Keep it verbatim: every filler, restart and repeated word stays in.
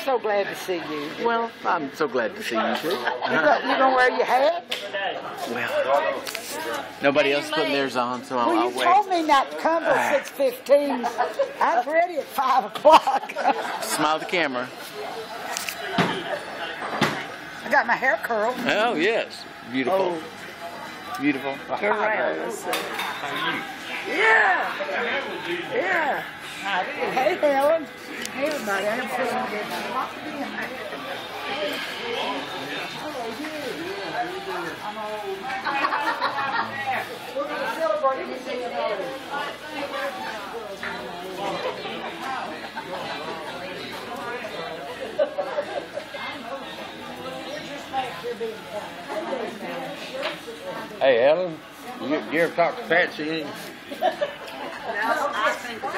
so glad to see you. Well, I'm so glad to see you too. You gonna, you gonna wear your hat? Well, nobody else putting theirs on, so I'll, Well, I'll you wait. told me not to come till six fifteen. I was ready at five o'clock. Smile at the camera. I got my hair curled. Oh yes, beautiful, beautiful. Turn around. Yeah. Yeah. Hey, Helen. Hey, everybody. I'm feeling good. We're going to celebrate this thing about it. Hey, Ellen, you, you ever talk to Patsy? No, I think